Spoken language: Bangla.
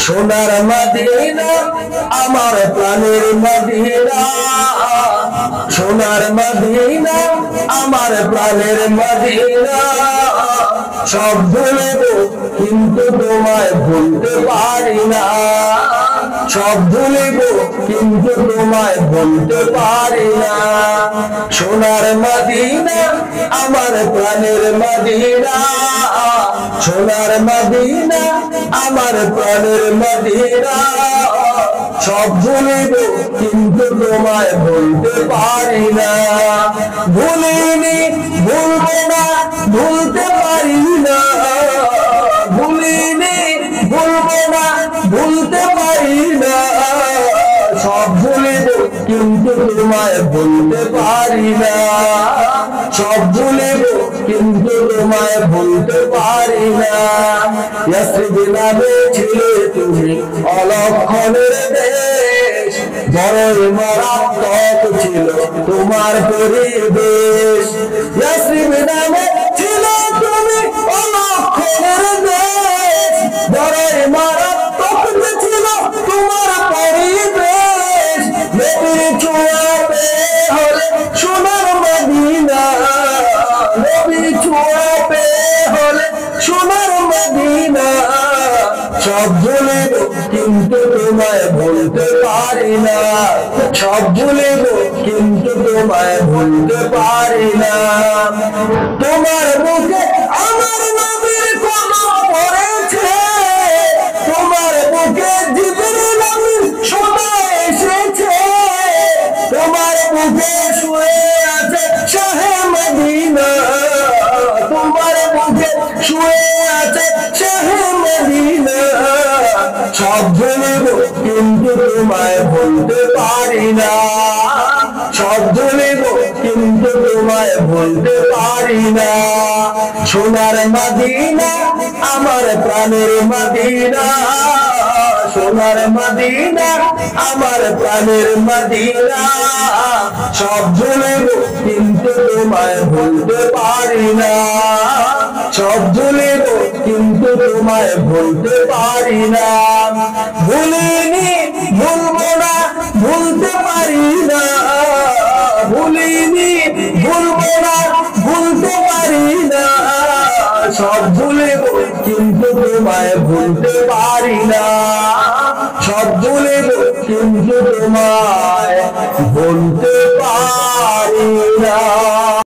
সোনার মদিনা আমার প্রাণের মদিনা, সোনার মদিনা আমার প্রাণের মদিনা। সব ভুলব কিন্তু তোমায় ভুলতে পারি না, সব ভুলব কিন্তু তোমায় ভুলতে পারি না। সোনার মদিনা আমার প্রাণের মদিনা, সোনার মদিনা আমার প্রাণের মদিনা। সব ভুলিব কিন্তু তোমায় ভুলতে পারি না। ভুলিনি ভুলবো না ভুলতে পারি না, ভুলিনি ভুলবো না ভুলতে পারি না। সব ভুলিব কিন্তু তোমায় ভুলতে পারি না, সব ভুলিব কিন্তু তোমায় ভুলতে পারি না। ইয়াসরিব নামে ছিলে তুমি অলক্ষণের দেশ, বড়ই মারাত্মক ছিল তোমার পরিবেশ। ইয়াসরিব নামে ছিলে তুমি অলক্ষণের দেশ, বড়ই মারাত্মক ছিল তোমার পরিবেশ। নবীর ছোঁয়া পেয়ে হলে সোনার মদিনা, নবীর ছোঁয়া পেয়ে হলে সোনার মদিনা। সব ভুলিব কিন্তু তোমায় ভুলতে পারি না, সব ভুলিব কিন্তু তোমায় ভুলতে পারি না। তোমার মুখে আমার নবীর কলম পড়েছে, তোমার মুখে জিবরিল আমিন শোনা এসেছে। তোমার মুখে শুয়ে আছে শাহে মদিনা, তোমার মুখে শুয়ে আছে শাহে মদিনা। সব ভুলিব কিন্তু তোমায় ভুলতে পারি না, সব ভুলিব কিন্তু তোমায় ভুলতে পারি না। সোনার মদিনা আমার প্রাণের মদিনা, সোনার মদিনা আমার প্রাণের মদিনা। সব ভুলিব কিন্তু তোমায় ভুলতে পারি না, সব ভুলিব কিন্তু তোমায় ভুলতে পারি না। ভুলিনি ভুলবো না ভুলতে পারি না, ভুলিনি ভুলবো না ভুলতে পারি না। সব ভুলিব কিন্তু তোমায় ভুলতে পারি না, সব ভুলিব কিন্তু তোমায় ভুলতে পারি না।